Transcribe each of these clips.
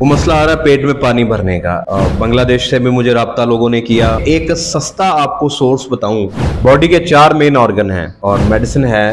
वो मसला आ रहा है पेट में पानी भरने का। बांग्लादेश से भी मुझे राब्ता लोगों ने किया। एक सस्ता आपको सोर्स बताऊं, बॉडी के 4 मेन ऑर्गन हैं और मेडिसिन है।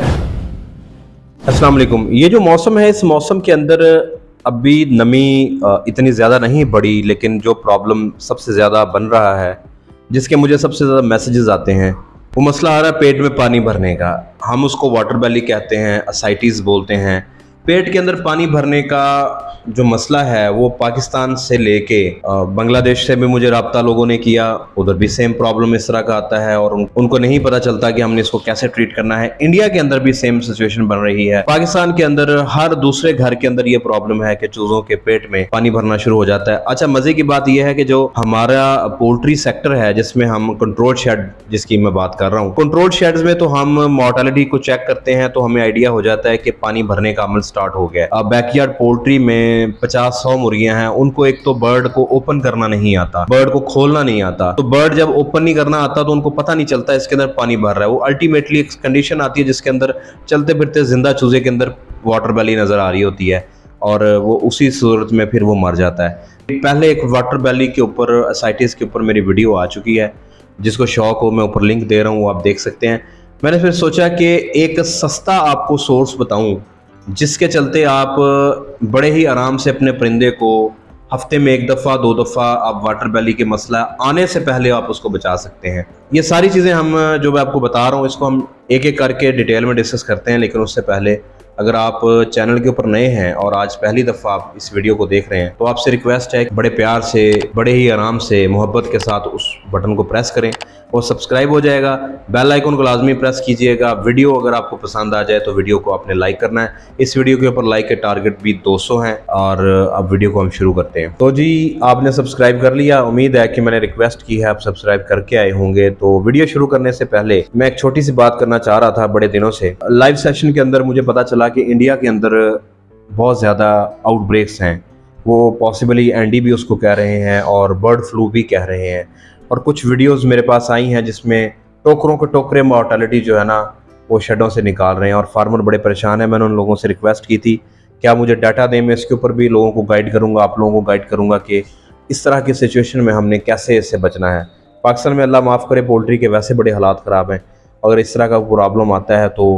अस्सलाम वालेकुम। ये जो मौसम है, इस मौसम के अंदर अभी नमी इतनी ज़्यादा नहीं बढ़ी, लेकिन जो प्रॉब्लम सबसे ज़्यादा बन रहा है, जिसके मुझे सबसे ज़्यादा मैसेजेस आते हैं, वो मसला आ रहा है पेट में पानी भरने का। हम उसको वाटर बेली कहते हैं, असाइटिस बोलते हैं। पेट के अंदर पानी भरने का जो मसला है वो पाकिस्तान से लेके बांग्लादेश से भी मुझे राब्ता लोगों ने किया। उधर भी सेम प्रॉब्लम इस तरह का आता है और उनको नहीं पता चलता कि हमने इसको कैसे ट्रीट करना है। इंडिया के अंदर भी सेम सिचुएशन बन रही है। पाकिस्तान के अंदर हर दूसरे घर के अंदर ये प्रॉब्लम है कि चूजों के पेट में पानी भरना शुरू हो जाता है। अच्छा, मजे की बात यह है कि जो हमारा पोल्ट्री सेक्टर है, जिसमें हम कंट्रोल शेड, जिसकी मैं बात कर रहा हूँ, कंट्रोल शेड्स में तो हम मोर्टेलिटी को चेक करते हैं तो हमें आइडिया हो जाता है कि पानी भरने का अमल स्टार्ट हो गया। अब बैकयार्ड पोल्ट्री में 50-100 मुर्गियां हैं, उनको एक तो बर्ड को ओपन करना नहीं आता, बर्ड को खोलना नहीं आता। तो बर्ड जब ओपन नहीं करना आता तो उनको पता नहीं चलता इसके अंदर पानी भर रहा है। वो अल्टीमेटली एक कंडीशन आती है जिसके अंदर चलते फिरते जिंदा चूजे के अंदर वाटर बेली नजर आ रही होती है और वो उसी सूरत में फिर वो मर जाता है। पहले एक वाटर बेली के ऊपर, असाइटिस के ऊपर मेरी वीडियो आ चुकी है, जिसको शौक हो मैं ऊपर लिंक दे रहा हूँ, आप देख सकते हैं। मैंने फिर सोचा कि एक सस्ता आपको सोर्स बताऊं जिसके चलते आप बड़े ही आराम से अपने परिंदे को हफ्ते में 1 दफ़ा 2 दफ़ा आप वाटर बेली के मसला आने से पहले आप उसको बचा सकते हैं। ये सारी चीज़ें हम जो मैं आपको बता रहा हूँ, इसको हम एक एक करके डिटेल में डिस्कस करते हैं। लेकिन उससे पहले अगर आप चैनल के ऊपर नए हैं और आज पहली दफ़ा आप इस वीडियो को देख रहे हैं तो आपसे रिक्वेस्ट है कि बड़े प्यार से, बड़े ही आराम से, मोहब्बत के साथ उस बटन को प्रेस करें और सब्सक्राइब हो जाएगा। बेल आइकन को लाजमी प्रेस कीजिएगा। वीडियो अगर आपको पसंद आ जाए तो वीडियो को आपने लाइक करना है। इस वीडियो के ऊपर लाइक के टारगेट भी 200 हैं और अब वीडियो को हम शुरू करते हैं। तो जी, आपने सब्सक्राइब कर लिया। उम्मीद है कि मैंने रिक्वेस्ट की है, आप सब्सक्राइब करके आए होंगे। तो वीडियो शुरू करने से पहले मैं एक छोटी सी बात करना चाह रहा था। बड़े दिनों से लाइव सेशन के अंदर मुझे पता चला कि इंडिया के अंदर बहुत ज़्यादा आउटब्रेक्स हैं। वो पॉसिबली एनडी भी उसको कह रहे हैं और बर्ड फ्लू भी कह रहे हैं। और कुछ वीडियोस मेरे पास आई हैं जिसमें टोकरों के टोकरे मोर्टेलिटी जो है ना वो शेडों से निकाल रहे हैं और फार्मर बड़े परेशान हैं। मैंने उन लोगों से रिक्वेस्ट की थी क्या मुझे डाटा दें, मैं इसके ऊपर भी लोगों को गाइड करूँगा, आप लोगों को गाइड करूँगा कि इस तरह की सिचुएशन में हमने कैसे इससे बचना है। पाकिस्तान में अल्लाह माफ़ करे पोल्ट्री के वैसे बड़े हालात ख़राब हैं। अगर इस तरह का प्रॉब्लम आता है तो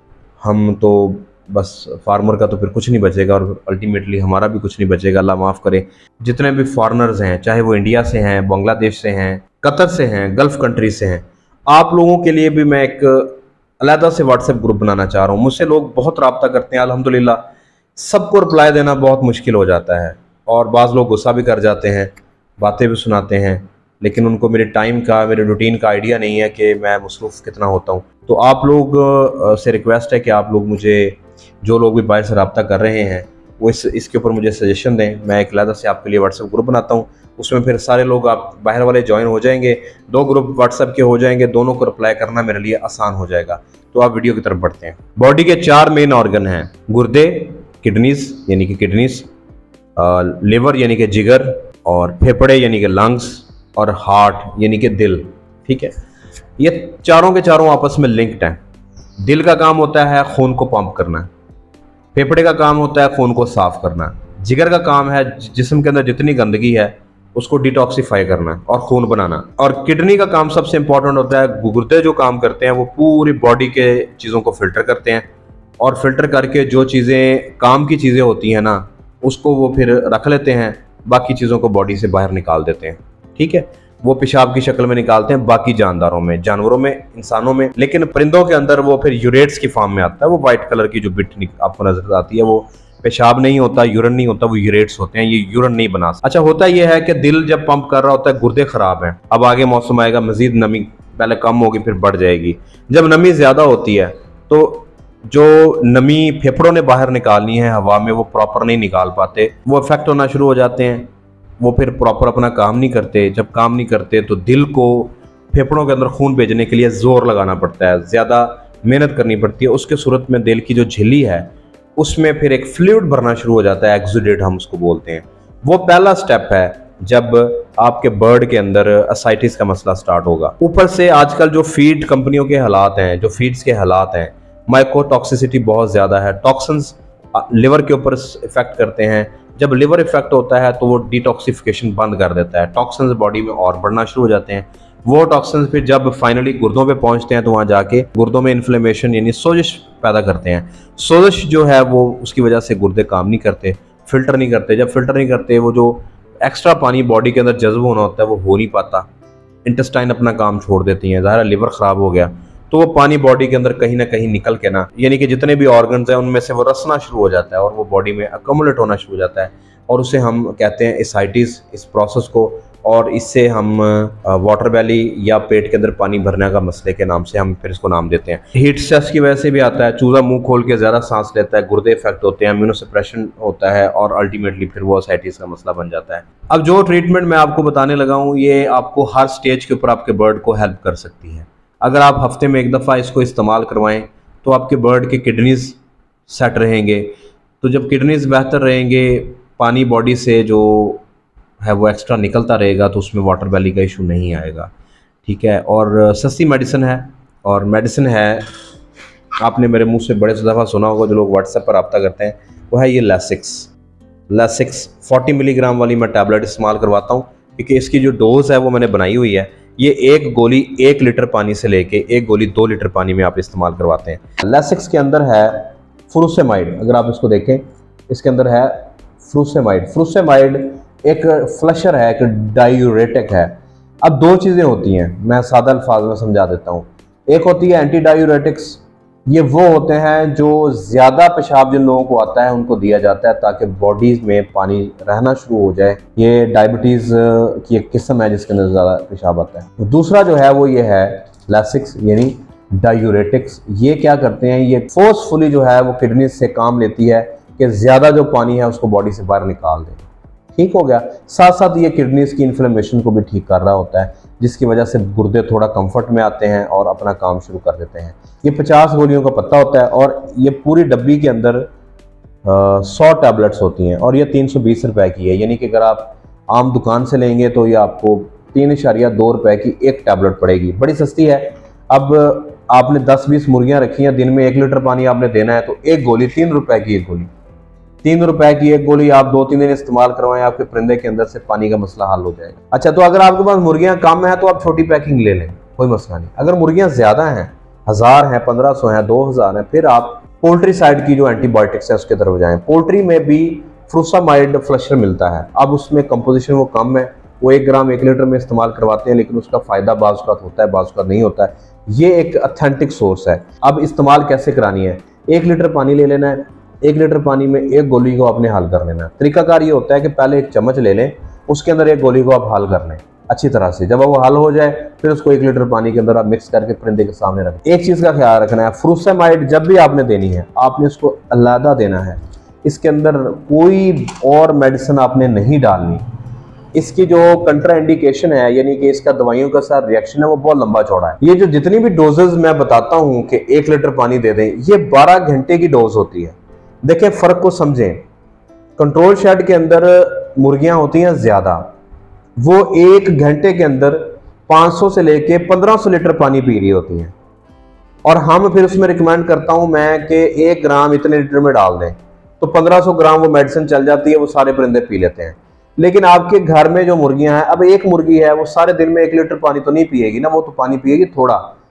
हम तो बस फार्मर का तो फिर कुछ नहीं बचेगा और अल्टीमेटली हमारा भी कुछ नहीं बचेगा, अल्लाह माफ़ करे। जितने भी फॉरेनर्स हैं, चाहे वो इंडिया से हैं, बांग्लादेश से हैं, कतर से हैं, गल्फ़ कंट्री से हैं, आप लोगों के लिए भी मैं एक अलहदा से व्हाट्सएप ग्रुप बनाना चाह रहा हूँ। मुझसे लोग बहुत रब्ता करते हैं, अल्हम्दुलिल्लाह सबको रिप्लाई देना बहुत मुश्किल हो जाता है और बाज़ लोग गुस्सा भी कर जाते हैं, बातें भी सुनाते हैं, लेकिन उनको मेरे टाइम का, मेरे रूटीन का आइडिया नहीं है कि मैं मसरूफ़ कितना होता हूँ। तो आप लोग से रिक्वेस्ट है कि आप लोग मुझे, जो लोग भी बाहर से रब्ता कर रहे हैं, वो इसके ऊपर मुझे सजेशन दें। मैं एक अलहदा से आपके लिए व्हाट्सएप ग्रुप बनाता हूँ, उसमें फिर सारे लोग, आप बाहर वाले ज्वाइन हो जाएंगे, 2 ग्रुप व्हाट्सएप के हो जाएंगे, दोनों को रिप्लाई करना मेरे लिए आसान हो जाएगा। तो आप वीडियो की तरफ बढ़ते हैं। बॉडी के 4 मेन ऑर्गन हैं, गुर्दे, किडनीज यानी कि किडनीज, लिवर यानी कि जिगर, और फेफड़े यानी कि लंग्स, और हार्ट यानी कि दिल। ठीक है, ये चारों के चारों आपस में लिंक्ड हैं। दिल का काम होता है खून को पंप करना, फेफड़े का काम होता है खून को साफ करना, जिगर का काम है जिस्म के अंदर जितनी गंदगी है उसको डिटॉक्सिफाई करना और खून बनाना, और किडनी का काम सबसे इंपॉर्टेंट होता है। गुर्दे जो काम करते हैं वो पूरी बॉडी के चीज़ों को फिल्टर करते हैं और फिल्टर करके जो चीज़ें काम की चीज़ें होती हैं ना उसको वो फिर रख लेते हैं, बाकी चीज़ों को बॉडी से बाहर निकाल देते हैं। ठीक है, वो पेशाब की शक्ल में निकालते हैं बाकी जानदारों में, जानवरों में, इंसानों में, लेकिन परिंदों के अंदर वो फिर यूरेट्स की फॉर्म में आता है। वो वाइट कलर की जो बिट आपको नजर आती है वो पेशाब नहीं होता, यूरिन नहीं होता, वो यूरेट्स होते हैं। ये यूरिन नहीं बना। अच्छा, होता ये है कि दिल जब पंप कर रहा होता है, गुर्दे खराब हैं, अब आगे मौसम आएगा, मजीद नमी पहले कम होगी फिर बढ़ जाएगी। जब नमी ज्यादा होती है तो जो नमी फेफड़ों ने बाहर निकालनी है हवा में वो प्रॉपर नहीं निकाल पाते, वो इफेक्ट होना शुरू हो जाते हैं, वो फिर प्रॉपर अपना काम नहीं करते। जब काम नहीं करते तो दिल को फेफड़ों के अंदर खून भेजने के लिए जोर लगाना पड़ता है, ज़्यादा मेहनत करनी पड़ती है। उसके सूरत में दिल की जो झिल्ली है उसमें फिर एक फ्लूइड भरना शुरू हो जाता है, एक्सुडेट हम उसको बोलते हैं। वो पहला स्टेप है जब आपके बर्ड के अंदर असाइटिस का मसला स्टार्ट होगा। ऊपर से आजकल जो फीड कंपनियों के हालात हैं, जो फीड्स के हालात हैं, माइकोटॉक्सिसिटी बहुत ज़्यादा है। टॉक्सिन्स लिवर के ऊपर इफेक्ट करते हैं, जब लिवर इफेक्ट होता है तो वो डिटॉक्सिफिकेशन बंद कर देता है, टॉक्सिन्स बॉडी में और बढ़ना शुरू हो जाते हैं। वो टॉक्सिन्स फिर जब फाइनली गुर्दों पे पहुंचते हैं तो वहाँ जाके गुर्दों में इन्फ्लेमेशन यानी सोजिश पैदा करते हैं। सोजिश जो है वो उसकी वजह से गुर्दे काम नहीं करते, फिल्टर नहीं करते। जब फिल्टर नहीं करते, वो जो एक्स्ट्रा पानी बॉडी के अंदर जज्ब होना होता है वो हो नहीं पाता, इंटेस्टाइन अपना काम छोड़ देती हैं, ज़ाहिर लिवर ख़राब हो गया तो वो पानी बॉडी के अंदर कहीं ना कहीं निकल के ना, यानी कि जितने भी ऑर्गन्स हैं उनमें से वो रसना शुरू हो जाता है और वो बॉडी में अकोमुलेट होना शुरू हो जाता है और उसे हम कहते हैं एसाइटिस, इस प्रोसेस को। और इससे हम वाटर बैली या पेट के अंदर पानी भरने का मसले के नाम से हम फिर इसको नाम देते हैं। हीट स्ट्रेस की वजह से भी आता है, चूज़ा मुंह खोल के ज़्यादा सांस लेता है, गुर्दे इफेक्ट होते हैं, इम्यूनोसप्रेशन होता है और अल्टीमेटली फिर वो एसाइटिस का मसला बन जाता है। अब जो ट्रीटमेंट मैं आपको बताने लगा हूँ ये आपको हर स्टेज के ऊपर आपके बर्ड को हेल्प कर सकती है। अगर आप हफ्ते में एक दफ़ा इसको इस्तेमाल करवाएं तो आपके बर्ड के किडनीज़ सेट रहेंगे। तो जब किडनीज़ बेहतर रहेंगे, पानी बॉडी से जो है वो एक्स्ट्रा निकलता रहेगा तो उसमें वाटर बैली का इशू नहीं आएगा, ठीक है। और सस्ती मेडिसिन है, और मेडिसिन है आपने मेरे मुंह से बड़े दफ़ा सुना होगा, जो लोग व्हाट्सएप पर रब्ता करते हैं, वो है ये लैसिक्स 40 मिलीग्राम वाली मैं टैबलेट इस्तेमाल करवाता हूँ, क्योंकि इसकी जो डोज़ है वो मैंने बनाई हुई है। ये एक गोली 1 लीटर पानी से लेके एक गोली 2 लीटर पानी में आप इस्तेमाल करवाते हैं। लैसिक्स के अंदर है फ्रूसेमाइड, अगर आप इसको देखें इसके अंदर है फ्रूसेमाइड एक फ्लशर है, एक डायूरेटिक है। अब दो चीज़ें होती हैं, मैं सादा अल्फाज में समझा देता हूँ। एक होती है एंटी डायूरेटिक्स, ये वो होते हैं जो ज़्यादा पेशाब जिन लोगों को आता है उनको दिया जाता है ताकि बॉडीज़ में पानी रहना शुरू हो जाए। ये डायबिटीज़ की एक किस्म है जिसके अंदर ज़्यादा पेशाब आता है। दूसरा जो है वो ये है लैसिक्स यानी डायूरेटिक्स। ये क्या करते हैं, ये फोर्सफुली जो है वो किडनी से काम लेती है कि ज़्यादा जो पानी है उसको बॉडी से बाहर निकाल दें, ठीक हो गया। साथ साथ ये किडनीज की इन्फ्लेमेशन को भी ठीक कर रहा होता है, जिसकी वजह से गुर्दे थोड़ा कंफर्ट में आते हैं और अपना काम शुरू कर देते हैं। ये 50 गोलियों का पत्ता होता है और ये पूरी डब्बी के अंदर 100 टैबलेट्स होती हैं और ये 320 रुपए की है। यानी कि अगर आप आम दुकान से लेंगे तो ये आपको 3.2 रुपए की एक टैबलेट पड़ेगी, बड़ी सस्ती है। अब आपने 10-20 मुर्गियाँ रखी हैं, दिन में 1 लीटर पानी आपने देना है, तो एक गोली 3 रुपए की, एक गोली 3 रुपए की एक गोली आप 2-3 दिन इस्तेमाल करवाएं, आपके परिंदे के अंदर से पानी का मसला हल हो जाएगा। अच्छा, तो अगर आपके पास मुर्गियां कम है तो आप छोटी पैकिंग ले लें, कोई मसला नहीं। अगर मुर्गियां ज्यादा हैं, 1000 हैं, 1500 हैं, 2000 हैं, फिर आप पोल्ट्री साइड की जो एंटीबायोटिक्स है उसके तरफ जाएं। पोल्ट्री में भी फ्रूसामाइड फ्लशर मिलता है। अब उसमें कंपोजिशन वो कम है, वो 1 ग्राम 1 लीटर में इस्तेमाल करवाते हैं, लेकिन उसका फायदा बाज़ औक़ात होता है, बाज़ औक़ात नहीं होता है। ये एक ऑथेंटिक सोर्स है। अब इस्तेमाल कैसे करानी है, 1 लीटर पानी ले लेना है, 1 लीटर पानी में एक गोली को आपने हल कर लेना है। तरीकाकार ये होता है कि पहले एक चम्मच ले लें, उसके अंदर एक गोली को आप हल कर लें अच्छी तरह से। जब वो हल हो जाए फिर उसको 1 लीटर पानी के अंदर आप मिक्स करके परिंदे के सामने रखें। एक चीज़ का ख्याल रखना है, फ्रूसेमाइड जब भी आपने देनी है आपने उसको अलहदा देना है, इसके अंदर कोई और मेडिसिन आपने नहीं डालनी। इसकी जो कंट्रा इंडिकेशन है, यानी कि इसका दवाइयों का साथ रिएक्शन है, वो बहुत लंबा चौड़ा है। ये जो जितनी भी डोजेज मैं बताता हूँ कि 1 लीटर पानी दे दें, ये 12 घंटे की डोज होती है। देखें फ़र्क को समझें। कंट्रोल शेड के अंदर मुर्गियां होती हैं ज़्यादा, वो 1 घंटे के अंदर 500 से लेके 1500 लीटर पानी पी रही होती हैं, और हम फिर उसमें रिकमेंड करता हूं मैं कि 1 ग्राम इतने लीटर में डाल दें, तो 1500 ग्राम वो मेडिसिन चल जाती है, वो सारे परिंदे पी लेते हैं। लेकिन आपके घर में जो मुर्गियां हैं, अब एक मुर्गी है वो सारे दिन में 1 लीटर पानी तो नहीं पिएगी ना, वो तो पानी पिएगी थोड़ा।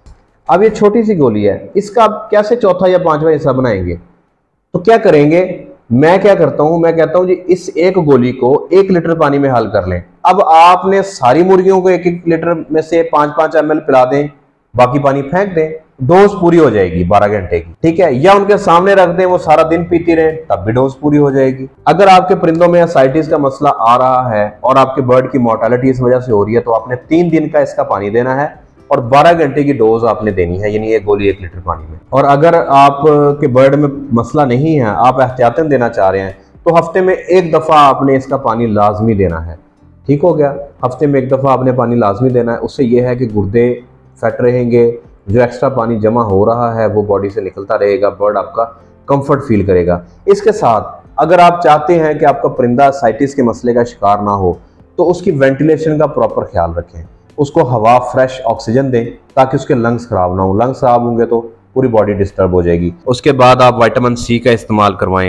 अब ये छोटी सी गोली है, इसका आप कैसे चौथा या 5वां हिस्सा बनाएंगे? तो क्या करेंगे, मैं क्या करता हूं, मैं कहता हूं जी इस एक गोली को 1 लीटर पानी में हल कर लें। अब आपने सारी मुर्गियों को 1-1 लीटर में से 5-5 ml पिला दें, बाकी पानी फेंक दें, डोज पूरी हो जाएगी 12 घंटे की, ठीक है। या उनके सामने रख दें, वो सारा दिन पीती रहे, तब भी डोज पूरी हो जाएगी। अगर आपके परिंदों में एसाइटिस का मसला आ रहा है और आपके बर्ड की मोर्टेलिटी इस वजह से हो रही है, तो आपने 3 दिन का इसका पानी देना है और 12 घंटे की डोज आपने देनी है, यानी एक गोली 1 लीटर पानी में। और अगर आप के बर्ड में मसला नहीं है, आप एहतियातन देना चाह रहे हैं, तो हफ्ते में 1 दफ़ा आपने इसका पानी लाजमी देना है, ठीक हो गया। हफ्ते में 1 दफ़ा आपने पानी लाजमी देना है। उससे यह है कि गुर्दे फैट रहेंगे, जो एक्स्ट्रा पानी जमा हो रहा है वो बॉडी से निकलता रहेगा, बर्ड आपका कंफर्ट फील करेगा। इसके साथ अगर आप चाहते हैं कि आपका परिंदा साइटिस के मसले का शिकार ना हो, तो उसकी वेंटिलेशन का प्रॉपर ख्याल रखें, उसको हवा फ्रेश ऑक्सीजन दें ताकि उसके लंग्स खराब ना हो। लंग्स खराब होंगे तो पूरी बॉडी डिस्टर्ब हो जाएगी। उसके बाद आप विटामिन सी का इस्तेमाल करवाएं,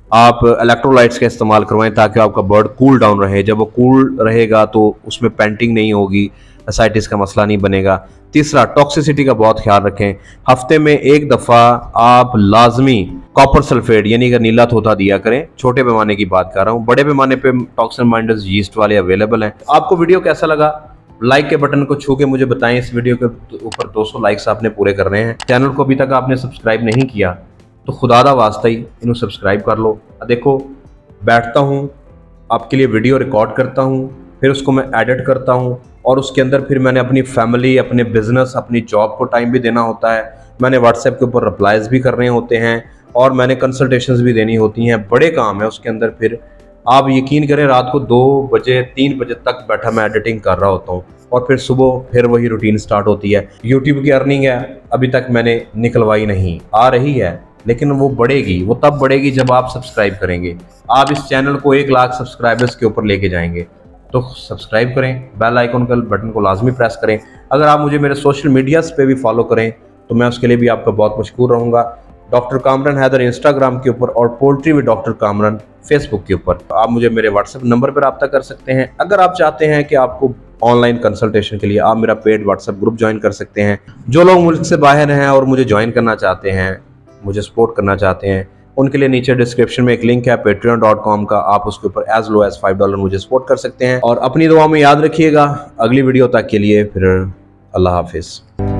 आप इलेक्ट्रोलाइट्स का इस्तेमाल करवाएं ताकि आपका बर्ड कूल डाउन रहे। जब वो कूल रहेगा तो उसमें पेंटिंग नहीं होगी, एसाइटिस का मसला नहीं बनेगा। तीसरा, टॉक्सिसिटी का बहुत ख्याल रखें। हफ्ते में एक दफ़ा आप लाजमी कॉपर सल्फेट यानी कि नीला तोता दिया करें। छोटे पैमाने की बात कर रहा हूँ, बड़े पैमाने पे टॉक्सिन माइंडर्स यीस्ट वाले अवेलेबल हैं। आपको वीडियो कैसा लगा? लाइक के बटन को छू के मुझे बताएं। इस वीडियो के ऊपर 200 लाइक्स आपने पूरे करने हैं। चैनल को अभी तक आपने सब्सक्राइब नहीं किया तो खुदादा वास्ता ही इन्हें सब्सक्राइब कर लो। देखो, बैठता हूँ, आपके लिए वीडियो रिकॉर्ड करता हूँ, फिर उसको मैं एडिट करता हूँ और उसके अंदर फिर मैंने अपनी फैमिली, अपने बिजनेस, अपनी जॉब को टाइम भी देना होता है। मैंने व्हाट्सएप के ऊपर रिप्लाईज भी करने होते हैं और मैंने कंसल्टेशंस भी देनी होती हैं। बड़े काम है उसके अंदर। फिर आप यकीन करें, रात को 2 बजे 3 बजे तक बैठा मैं एडिटिंग कर रहा होता हूँ और फिर सुबह फिर वही रूटीन स्टार्ट होती है। यूट्यूब की अर्निंग है अभी तक मैंने निकलवाई नहीं, आ रही है लेकिन वो बढ़ेगी। वो तब बढ़ेगी जब आप सब्सक्राइब करेंगे। आप इस चैनल को 1 लाख सब्सक्राइबर्स के ऊपर लेके जाएंगे तो सब्सक्राइब करें, बेल आइकन का बटन को लाजमी प्रेस करें। अगर आप मुझे मेरे सोशल मीडियाज़ पे भी फॉलो करें तो मैं उसके लिए भी आपका बहुत मशकूर रहूँगा। डॉक्टर कामरान हैदर इंस्टाग्राम के ऊपर और poultry with doctor Kamran Facebook के ऊपर। आप मुझे मेरे व्हाट्सएप नंबर पर रब्ता कर सकते हैं। अगर आप चाहते हैं कि आपको ऑनलाइन कंसल्टेशन के लिए आप मेरा पेड व्हाट्सएप ग्रुप ज्वाइन कर सकते हैं। जो लोग मुल्क से बाहर हैं और मुझे ज्वाइन करना चाहते हैं, मुझे सपोर्ट करना चाहते हैं, उनके लिए नीचे डिस्क्रिप्शन में एक लिंक है patreon.com का। आप उसके ऊपर एज लो एज $5 मुझे सपोर्ट कर सकते हैं। और अपनी दुआ में याद रखिएगा। अगली वीडियो तक के लिए फिर अल्लाह हाफिज़।